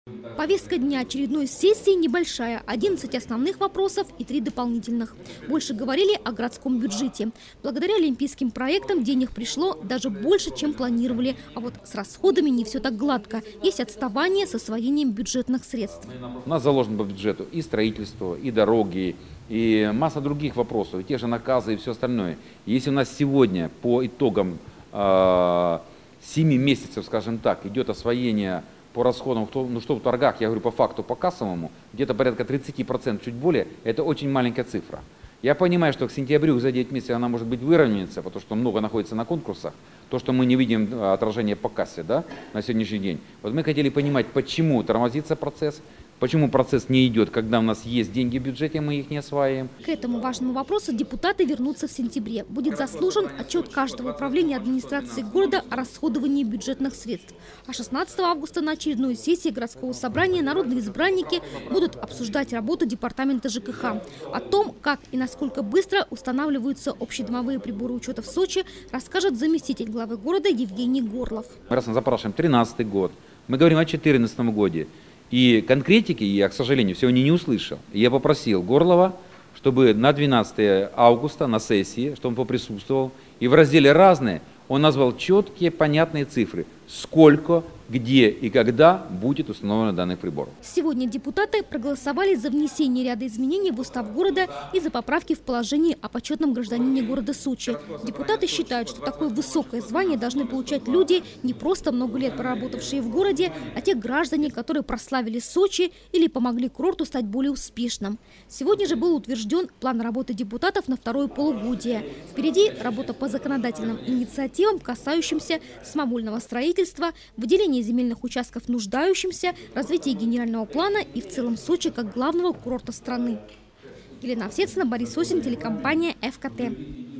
Повестка дня очередной сессии небольшая. 11 основных вопросов и 3 дополнительных. Больше говорили о городском бюджете. Благодаря олимпийским проектам денег пришло даже больше, чем планировали. А вот с расходами не все так гладко. Есть отставание с освоением бюджетных средств. У нас заложено по бюджету и строительство, и дороги, и масса других вопросов, и те же наказы и все остальное. Если у нас сегодня по итогам 7 месяцев, скажем так, идет освоение по расходам, что в торгах, я говорю по факту, по кассовому, где-то порядка 30%, чуть более, это очень маленькая цифра. Я понимаю, что к сентябрю за 9 месяцев она может быть выровняется, потому что много находится на конкурсах. То, что мы не видим отражение по кассе, да, на сегодняшний день. Вот мы хотели понимать, почему тормозится процесс, почему процесс не идет, когда у нас есть деньги в бюджете, мы их не осваиваем. К этому важному вопросу депутаты вернутся в сентябре. Будет заслужен отчет каждого управления администрации города о расходовании бюджетных средств. А 16 августа на очередной сессии городского собрания народные избранники будут обсуждать работу департамента ЖКХ. О том, как и насколько быстро устанавливаются общедомовые приборы учета в Сочи, расскажет заместитель главы города Евгений Горлов. Мы раз запрашиваем 2013 год, мы говорим о 2014 году. И конкретики я, к сожалению, сегодня не услышал. Я попросил Горлова, чтобы на 12 августа на сессии, чтобы он поприсутствовал, и в разделе «Разные» он назвал четкие, понятные цифры, сколько, где и когда будет установлено данных приборов. Сегодня депутаты проголосовали за внесение ряда изменений в устав города и за поправки в положении о почетном гражданине города Сочи. Депутаты считают, что такое высокое звание должны получать люди, не просто много лет проработавшие в городе, а те граждане, которые прославили Сочи или помогли курорту стать более успешным. Сегодня же был утвержден план работы депутатов на второе полугодие. Впереди работа по законодательным инициативам, касающимся самовольного строительства, выделения земельных участков нуждающимся, развитие генерального плана и в целом Сочи как главного курорта страны. Елена Овсецина, Борис Осин, телекомпания ФКТ.